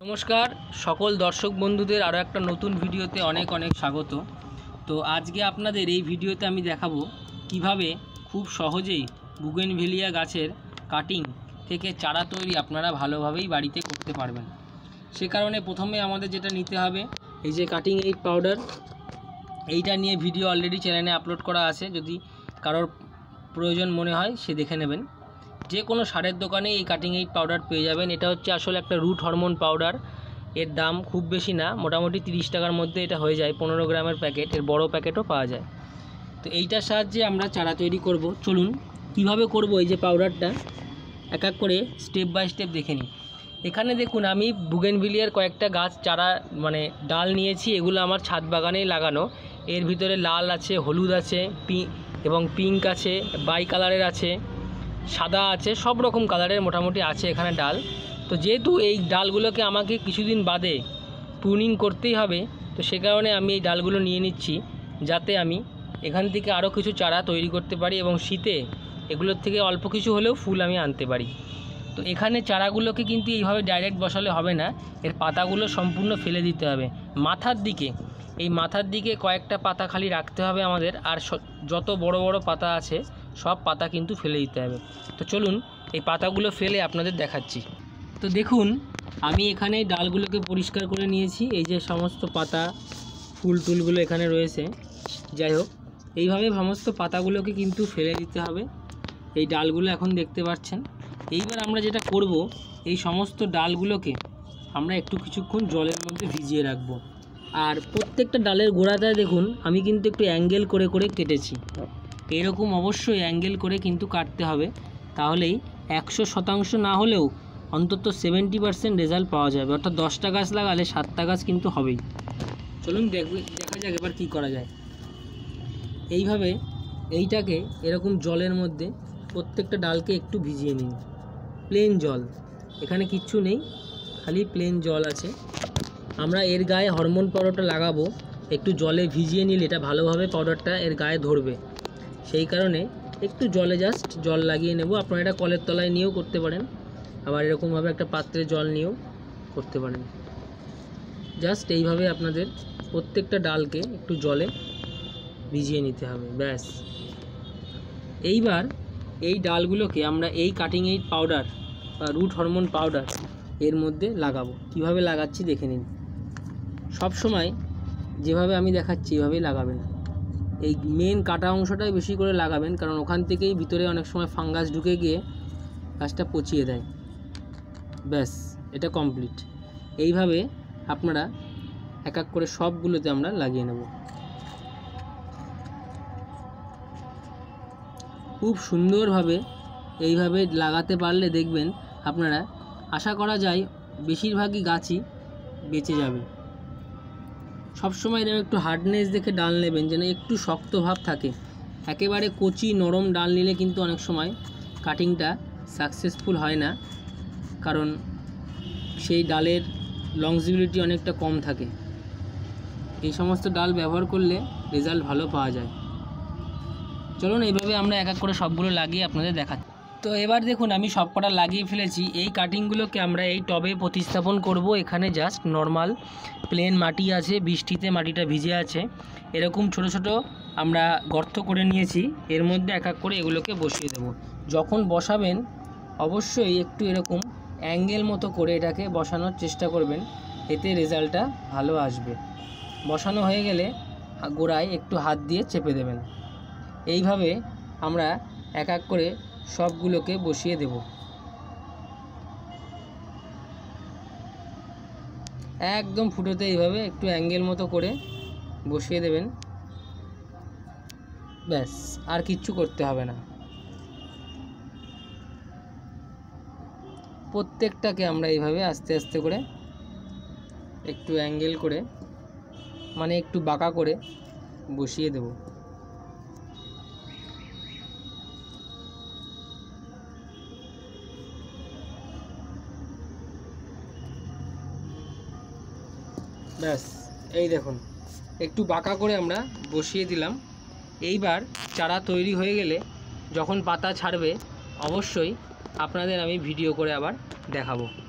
নমস্কার সকল দর্শক বন্ধুদের আরও একটা নতুন ভিডিওতে অনেক অনেক স্বাগত। তো আজকে আপনাদের এই ভিডিওতে আমি দেখাবো কিভাবে খুব সহজেই বুগেনভেলিয়া গাছের কাটিং থেকে চারা তৈরি আপনারা ভালোভাবেই বাড়িতে করতে পারবেন। সে কারণে প্রথমে আমাদের যেটা নিতে হবে, এই যে কাটিং এইড পাউডার, এইটা নিয়ে ভিডিও অলরেডি চ্যানেলে আপলোড করা আছে, যদি কারোর প্রয়োজন মনে হয় সে দেখে নেবেন। যে কোনো সারের দোকানে এই কাটিং এইড পাউডার পেয়ে যাবেন। এটা হচ্ছে আসলে একটা রুট হরমোন পাউডার। এর দাম খুব বেশি না, মোটামুটি 30 টাকার মধ্যে এটা হয়ে যায়। 15 গ্রামের প্যাকেট, এর বড় প্যাকেটও পাওয়া যায়। তো এইটার সাহায্যে আমরা চারা তৈরি করব। চলুন কিভাবে করব এই যে পাউডারটা এক এক করে স্টেপ বাই স্টেপ দেখে নিই। এখানে দেখুন আমি বুগেনভিলিয়ার কয়েকটা গাছ চারা ডাল নিয়েছি। এগুলো আমার ছাদ বাগানেই লাগানো। এর ভিতরে লাল আছে, হলুদ আছে, এবং পিঙ্ক আছে, বাই কালারের আছে, সাদা আছে, সব রকম কালারের মোটামুটি আছে এখানে ডাল। তো যেহেতু এই ডালগুলোকে আমাকে কিছুদিন বাদে প্রুনিং করতেই হবে, তো সে কারণে আমি এই ডালগুলো নিয়ে নিচ্ছি, যাতে আমি এখান থেকে আরও কিছু চারা তৈরি করতে পারি এবং শীতে এগুলোর থেকে অল্প কিছু হলেও ফুল আমি আনতে পারি। তো এখানে চারাগুলোকে কিন্তু এইভাবে ডাইরেক্ট বসালে হবে না, এর পাতাগুলো সম্পূর্ণ ফেলে দিতে হবে মাথার দিকে। এই মাথার দিকে কয়েকটা পাতা খালি রাখতে হবে আমাদের, আর যত বড় বড় পাতা আছে সব পাতা কিন্তু ফেলে দিতে হবে। তো চলুন এই পাতাগুলো ফেলে আপনাদের দেখাচ্ছি। তো দেখুন আমি এখানে ডালগুলোকে পরিষ্কার করে নিয়েছি। এই যে সমস্ত পাতা ফুল টুলগুলো এখানে রয়েছে, যাই হোক এইভাবে সমস্ত পাতাগুলোকে কিন্তু ফেলে দিতে হবে। এই ডালগুলো এখন দেখতে পাচ্ছেন। এইবার আমরা যেটা করব, এই সমস্ত ডালগুলোকে আমরা একটু কিছুক্ষণ জলের মধ্যে ভিজিয়ে রাখব। আর প্রত্যেকটা ডালের গোড়াটায় দেখুন আমি কিন্তু একটু অ্যাঙ্গেল করে করে কেটেছি। এরকম অবশ্যই অ্যাঙ্গেল করে কিন্তু কাটতে হবে, তাহলেই 100% না হলেও অন্তত 70% রেজাল্ট পাওয়া যাবে। অর্থাৎ 10টা গাছ লাগালে 7টা গাছ কিন্তু হবেই। চলুন দেখা যাক এবার কী করা যায়। এইভাবে এইটাকে এরকম জলের মধ্যে প্রত্যেকটা ডালকে একটু ভিজিয়ে নিন। প্লেন জল, এখানে কিচ্ছু নেই, খালি প্লেন জল আছে। আমরা এর গায়ে হরমোন পাউডারটা লাগাবো, একটু জলে ভিজিয়ে নিলে এটা ভালোভাবে পাউডারটা এর গায়ে ধরবে। সেই কারণে একটু জলে জাস্ট জল লাগিয়ে নেব। আপনারা এটা কলের তলায় নিয়েও করতে পারেন, আবার এরকমভাবে একটা পাত্রে জল নিয়েও করতে পারেন। জাস্ট এইভাবে আপনাদের প্রত্যেকটা ডালকে একটু জলে ভিজিয়ে নিতে হবে, ব্যাস। এইবার এই ডালগুলোকে আমরা এই কাটিং এইড পাউডার বা রুট হরমোন পাউডার এর মধ্যে লাগাবো। কিভাবে লাগাচ্ছি দেখে নিন। সব সময় যেভাবে আমি দেখাচ্ছি এভাবেই লাগাবেন। এই মেন কাটা অংশটাই বেশি করে লাগাবেন, কারণ ওখান থেকেই ভিতরে অনেক সময় ফাঙ্গাস ঢুকে গিয়ে গাছটা পচিয়ে দেয়। ব্যাস, এটা কমপ্লিট। এইভাবে আপনারা এক এক করে সবগুলোতে আমরা লাগিয়ে নেব। খুব সুন্দরভাবে এইভাবে লাগাতে পারলে দেখবেন আপনারা, আশা করা যায় বেশিরভাগই গাছই বেঁচে যাবে। সবসময় এরকম একটু হার্ডনেস দেখে ডাল নেবেন, যেন একটু শক্ত ভাব থাকে। একেবারে কচি নরম ডাল নিলে কিন্তু অনেক সময় কাটিংটা সাকসেসফুল হয় না, কারণ সেই ডালের লংজিভিলিটি অনেকটা কম থাকে। এই সমস্ত ডাল ব্যবহার করলে রেজাল্ট ভালো পাওয়া যায়। চলুন এইভাবে আমরা এক এক করে সবগুলো লাগিয়ে আপনাদের দেখাচ্ছি। তো এবার দেখুন আমি সবকটা লাগিয়ে ফেলেছি। এই কাটিংগুলোকে আমরা এই টবে প্রতিস্থাপন করব। এখানে জাস্ট নর্মাল প্লেন মাটি আছে, বৃষ্টিতে মাটিটা ভিজে আছে। এরকম ছোট ছোট আমরা গর্ত করে নিয়েছি, এর মধ্যে এক এক করে এগুলোকে বসিয়ে দেব। যখন বসাবেন অবশ্যই একটু এরকম অ্যাঙ্গেল মতো করে এটাকে বসানোর চেষ্টা করবেন, এতে রেজাল্টটা ভালো আসবে। বসানো হয়ে গেলে গোড়ায় একটু হাত দিয়ে চেপে দেবেন। এইভাবে আমরা এক এক করে সবগুলোকে বসিয়ে দেব। একদম ফুটোতে এইভাবে একটু অ্যাঙ্গেল মতো করে বসিয়ে দেবেন, ব্যাস। আর কিচ্ছু করতে হবে না। প্রত্যেকটাকে আমরা এইভাবে আস্তে আস্তে করে একটু অ্যাঙ্গেল করে, একটু বাঁকা করে বসিয়ে দেব। ব্যাস, এই দেখুন একটু বাঁকা করে আমরা বসিয়ে দিলাম। এইবার চারা তৈরি হয়ে গেলে যখন পাতা ছাড়বে অবশ্যই আপনাদের আমি ভিডিও করে আবার দেখাবো।